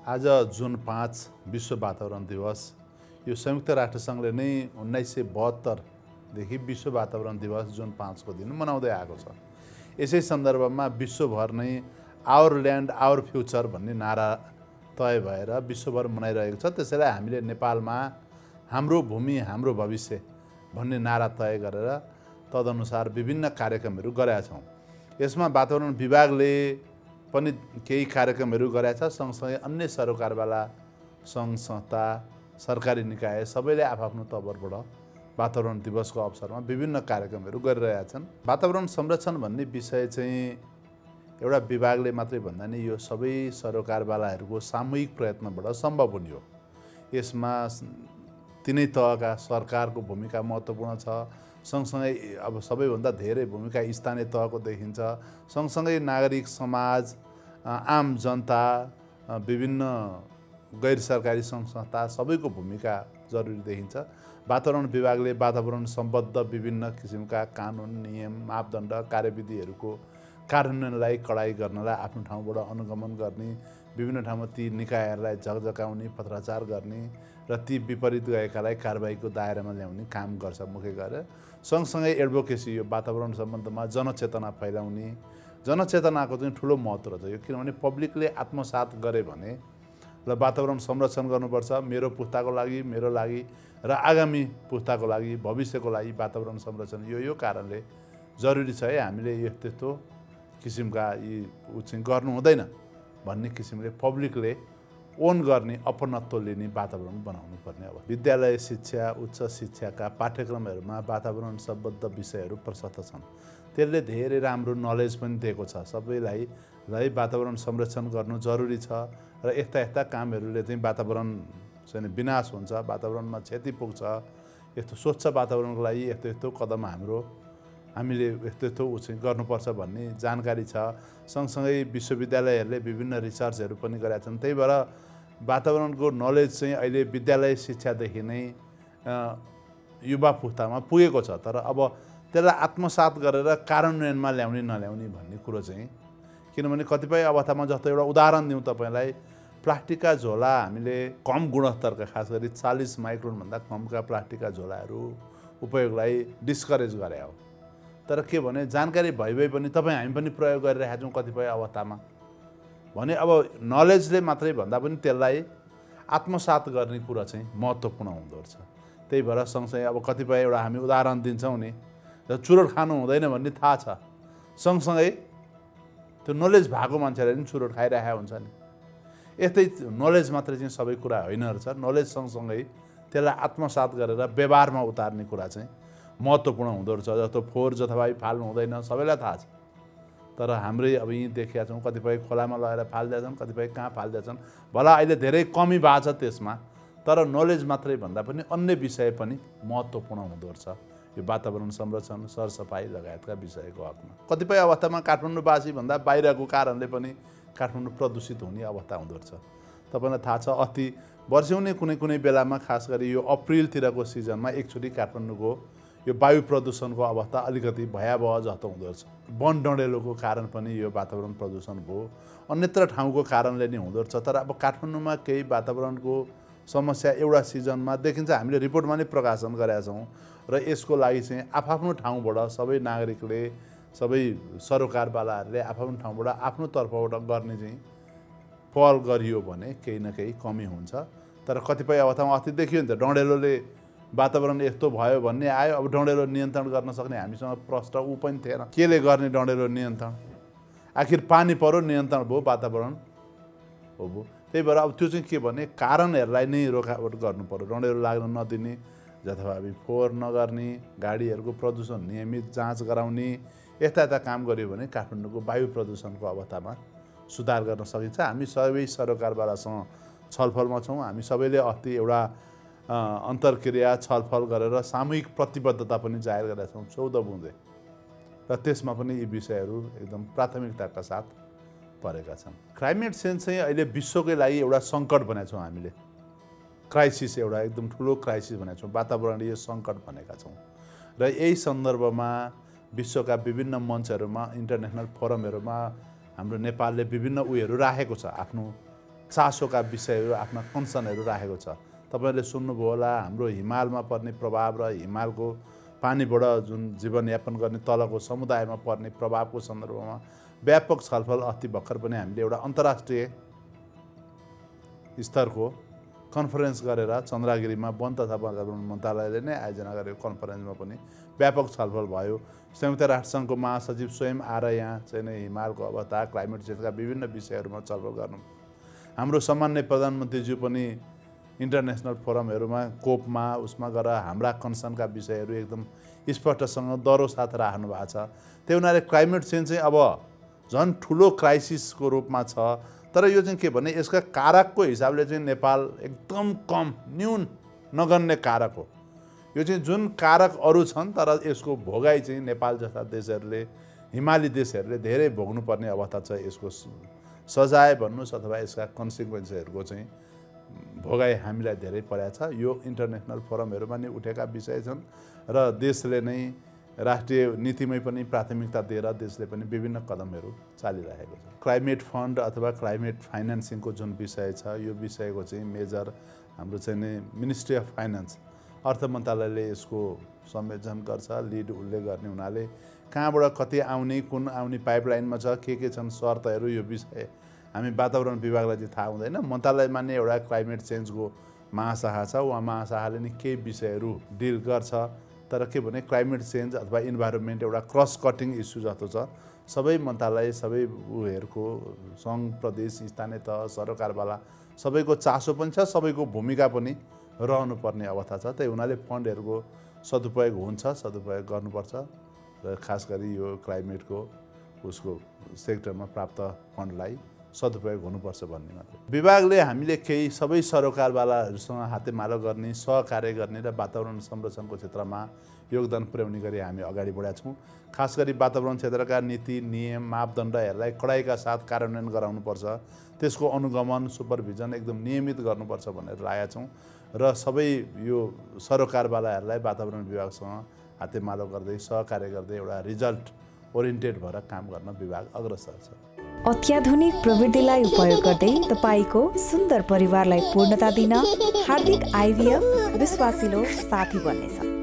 आज जुन 5 विश्व वातावरण दिवस यो संयुक्त राष्ट्रसङ्घले नै 1972 देखि विश्व वातावरण दिवस जुन 5 को दिन मनाउँदै आएको छ। यसै सन्दर्भमा विश्वभर नै आवर ल्यान्ड आवर फ्युचर भन्ने नारा तय भएर विश्वभर मनाइरहेको छ। त्यसैले हामीले नेपालमा हाम्रो भूमि हाम्रो भविष्य भन्ने नारा तय गरेर तदनुसार विभिन्न कार्यक्रमहरू गरेका छौँ। यसमा वातावरण विभागले पनि केही कार्यक्रमहरू गरेका छ। सँगसँगै अन्य सरकारवाला सङ्घ संस्था सरकारी निकाय सबैले आफ्नो तर्फबाट वातावरण दिवसको अवसरमा विभिन्न कार्यक्रमहरू गरिरहेका छन्। वातावरण संरक्षण भन्ने विषय चाहिँ एउटा विभागले मात्रै भन्दा नि यो सबै सरकारवालाहरूको सामूहिक प्रयत्नबाट सम्भव हुने हो। यसमा तिनै तहका सरकारको भूमिका महत्त्वपूर्ण छ। सँगसँगै अब सबैभन्दा धेरै भूमिका स्थानीय तहको देखिन्छ। सँगसँगै नागरिक समाज, आम जनता, विभिन्न गैर सरकारी सङ्घ संस्था सबैको भूमिका जरुरी देखिन्छ। वातावरण विभागले वातावरण सम्बद्ध विभिन्न किसिमका कानुन, नियम, मापदण्ड, कार्यविधिहरूको कार्यान्वयनलाई कडाइ गर्नलाई आफ्नो ठाउँबाट अनुगमन गर्ने, विभिन्न ठाउँमा ती निकायहरूलाई झकझकाउने, पत्राचार गर्ने र ती विपरीत गएकालाई कारबाहीको दायरामा ल्याउने काम गर्छ मुख्य गरेर। सँगसँगै एडभोकेसी, यो वातावरण सम्बन्धमा जनचेतना फैलाउने, जनचेतनाको चाहिँ ठुलो महत्त्व छ यो। किनभने पब्लिकले आत्मसात गरे भने र वातावरण संरक्षण गर्नुपर्छ, मेरो पुस्ताको लागि, मेरो लागि र आगामी पुस्ताको लागि, भविष्यको लागि वातावरण संरक्षण यो कारणले जरुरी छ है। हामीले यस्तो किसिमका यी चाहिँ गर्नु हुँदैन भन्ने किसिमले पब्लिकले ओन गर्ने, अपनत्व लिने वातावरण बनाउनु पर्ने। अब विद्यालय शिक्षा, उच्च शिक्षाका पाठ्यक्रमहरूमा वातावरण सम्बद्ध विषयहरू प्रशस्त छन्। त्यसले धेरै राम्रो नलेज पनि दिएको छ सबैलाई वातावरण संरक्षण गर्नु जरुरी छ र यस्ता कामहरूले चाहिँ वातावरण चाहिँ विनाश हुन्छ, वातावरणमा क्षति पुग्छ। यस्तो स्वच्छ वातावरणको लागि यस्तो कदम हामीले यस्तो चाहिँ गर्नुपर्छ भन्ने जानकारी छ। सँगसँगै विश्वविद्यालयहरूले विभिन्न रिसर्चहरू पनि गरेका छन्। त्यही भएर वातावरणको नलेज चाहिँ अहिले विद्यालय शिक्षादेखि नै युवा पुस्तामा पुगेको छ। तर अब त्यसलाई आत्मसात गरेर कार्यान्वयनमा ल्याउने नल्याउने भन्ने कुरो चाहिँ, किनभने कतिपय अवस्थामा जस्तो एउटा उदाहरण दिउँ तपाईँलाई, प्लास्टिकका झोला हामीले कम गुणस्तरका, खास गरी 40 माइक्रोनभन्दा कमका प्लास्टिकका झोलाहरू उपयोगलाई डिस्करेज गरे हो। तर के भने जानकारी भइ पनि हामी पनि प्रयोग गरिरहेका छौँ कतिपय अवस्थामा भने अब नलेजले मात्रै भन्दा पनि त्यसलाई आत्मसात गर्ने कुरा चाहिँ महत्त्वपूर्ण हुँदो रहेछ। त्यही भएर सँगसँगै अब कतिपय एउटा हामी उदाहरण दिन्छौँ नि, चुरोट खानु हुँदैन भन्ने थाहा छ, सँगसँगै त्यो नलेज भएको मान्छेले पनि चुरोट खाइरहेको हुन्छ नि। यस्तै नलेज मात्रै चाहिँ सबै कुरा होइन रहेछ। नलेज सँगसँगै त्यसलाई आत्मसात गरेर व्यवहारमा उतार्ने कुरा चाहिँ महत्त्वपूर्ण हुँदो रहेछ। जस्तो फोहोर जथाभावी फाल्नु हुँदैन सबैलाई थाहा छ, तर हाम्रै अब यहीँ देखेका छौँ कतिपय खोलामा लगेर फाल्दैछन्, कतिपय कहाँ फाल्दैछन्। भला अहिले धेरै कमी भएको छ त्यसमा, तर नलेज मात्रै भन्दा पनि अन्य विषय पनि महत्त्वपूर्ण हुँदो रहेछ यो वातावरण संरक्षण, सरसफाइ लगायतका विषयको हकमा। कतिपय अवस्थामा काठमाडौँवासी भन्दा बाहिरको कारणले पनि काठमाडौँ प्रदूषित हुने अवस्था हुँदो रहेछ। तपाईँलाई थाहा छ अस्ति वर्षौँ कुनै बेलामा, खास गरी यो अप्रिलतिरको सिजनमा एकचोटि काठमाडौँको यो वायु प्रदूषणको अवस्था अलिकति भयावह जस्तो हुँदो रहेछ। वन डढेलोको कारण पनि यो वातावरण प्रदूषण भयो, अन्यत्र ठाउँको कारणले नै हुँदो रहेछ। तर अब काठमाडौँमा केही वातावरणको समस्या एउटा सिजनमा देखिन्छ, हामीले रिपोर्टमा नै प्रकाशन गरेका छौँ र यसको लागि चाहिँ आफ्नो ठाउँबाट सबै नागरिकले, सबै सरकारवालाहरूले आफ्नो ठाउँबाट आफ्नो तर्फबाट गर्ने चाहिँ पहल गरियो भने केही न केही कमी हुन्छ। तर कतिपय अवस्थामा अस्ति देखियो नि त, डढेलोले वातावरण यस्तो भयो भन्ने आयो। अब डढेलो नियन्त्रण गर्न सक्ने हामीसँग प्रश्न पनि थिएन, केले गर्ने डढेलो नियन्त्रण? आखिर पानी पऱ्यो, नियन्त्रण भयो, वातावरण हो। त्यही भएर अब त्यो चाहिँ के भने कारणहरूलाई नै रोकावट गर्नु पर्यो। डढेलो लाग्न नदिने, जथाभावी फोहोर नगर्ने, गाडीहरूको प्रदूषण नियमित जाँच गराउने, यस्ता काम गरियो भने काठमाडौँको वायु प्रदूषणको अवस्थामा सुधार गर्न सकिन्छ। हामी सबै सरकारवालासँग छलफलमा छौँ। हामी सबैले अस्ति एउटा अन्तर्क्रिया छलफल गरेर सामूहिक प्रतिबद्धता पनि जाहेर गरेका छौँ 14 बुँदे, र त्यसमा पनि यी विषयहरू एकदम प्राथमिकताका साथ परेका छन्। क्लाइमेट चेन्ज चाहिँ अहिले विश्वकै लागि एउटा सङ्कट भनेका छौँ हामीले, क्राइसिस, एउटा एकदम ठुलो क्राइसिस भनेका छौँ, वातावरणीय सङ्कट भनेका छौँ। र यही सन्दर्भमा विश्वका विभिन्न मञ्चहरूमा, इन्टरनेसनल फोरमहरूमा हाम्रो नेपालले विभिन्न उयोहरू राखेको छ, आफ्नो चासोका विषयहरू आफ्ना कन्सर्नहरू राखेको छ। तपाईँहरूले सुन्नुभयो होला हाम्रो हिमालमा पर्ने प्रभाव र हिमालको पानीबाट जुन जीवनयापन गर्ने तलको समुदायमा पर्ने प्रभावको सन्दर्भमा व्यापक छलफल अस्ति भर्खर पनि हामीले एउटा अन्तर्राष्ट्रिय स्तरको कन्फरेन्स गरेर चन्द्रगिरीमा वन तथा वातावरण मन्त्रालयले नै आयोजना गरेको कन्फरेन्समा पनि व्यापक छलफल भयो। संयुक्त राष्ट्रसङ्घको महासचिव स्वयं आएर यहाँ चाहिँ हिमालको अवस्था क्लाइमेट चेन्जका विभिन्न विषयहरूमा छलफल गर्नु। हाम्रो सामान्य प्रधानमन्त्रीज्यू पनि इन्टरनेसनल फोरमहरूमा कोपमा उसमा गएर हाम्रा कन्सर्नका विषयहरू एकदम स्पष्टसँग दरो साथ राख्नु भएको छ। त्यही हुनाले क्लाइमेट चेन्ज चाहिँ अब झन् ठुलो क्राइसिसको रूपमा छ। तर यो चाहिँ के भने यसका कारकको हिसाबले चाहिँ नेपाल एकदम कम न्यून नगण्य कारक हो। यो चाहिँ जुन कारक अरू छन् तर यसको भोगाइ चाहिँ नेपाल जस्ता देशहरूले हिमाली देशहरूले धेरै भोग्नुपर्ने अवस्था छ। यसको सजाय भन्नुहोस् अथवा यसका कन्सिक्वेन्सहरूको चाहिँ भोगाइ हामीलाई धेरै परेको छ। यो इन्टरनेसनल फोरमहरूमा नि उठेका विषय छन् र देशले नै राष्ट्रिय नीतिमै पनि प्राथमिकता दिएर देशले पनि विभिन्न कदमहरू चालिरहेको छ। क्लाइमेट फन्ड अथवा क्लाइमेट फाइनेन्सिङको जुन विषय छ यो विषयको चाहिँ मेजर हाम्रो चाहिँ नि मिनिस्ट्री अफ फाइनेन्स अर्थ मन्त्रालयले यसको संयोजन गर्छ, लिड उसले गर्ने हुनाले कहाँबाट कति आउने कुन आउने पाइपलाइनमा छ के छन् शर्तहरू यो विषय हामी वातावरण विभागलाई चाहिँ थाहा हुँदैन। मन्त्रालयमा नै एउटा क्लाइमेट चेन्जको महाशाखा छ, उहाँ महाशाखाले नै केही विषयहरू डिल गर्छ। तर के भने क्लाइमेट चेन्ज अथवा इन्भाइरोमेन्ट एउटा क्रस कटिङ इस्यु जस्तो छ। सबै मन्त्रालय सबै उहरूको सङ्घ प्रदेश स्थानीय तह सरकारवाला सबैको चासो पनि छ, सबैको भूमिका पनि रहनुपर्ने अवस्था छ। त्यही हुनाले फन्डहरूको सदुपयोग हुन्छ, सदुपयोग गर्नुपर्छ र खास गरी यो क्लाइमेटको उसको सेक्टरमा प्राप्त फन्डलाई सदुपयोग हुनुपर्छ भन्ने मात्र। विभागले हामीले केही सबै सरकारवालाहरूसँग हातेमालो गर्ने, सहकार्य गर्ने र वातावरण संरक्षणको क्षेत्रमा योगदान पुर्याउने गरी हामी अगाडि बढेका छौँ। खास गरी वातावरण क्षेत्रका नीति नियम मापदण्डहरूलाई कडाइका साथ कार्यान्वयन गराउनुपर्छ, त्यसको अनुगमन सुपरभिजन एकदम नियमित गर्नुपर्छ भनेर लागेका छौँ र सबै यो सरकारवालाहरूलाई वातावरण विभागसँग हातेमालो गर्दै सहकार्य गर्दै एउटा रिजल्ट ओरिएन्टेड भएर काम गर्न विभाग अग्रसर छ। अत्याधुनिक प्रविधिलाई उपयोग गर्दै तपाईको सुन्दर परिवारलाई पूर्णता दिन हार्दिक आइभीएफ विश्वासिलो साथी बन्नेछ।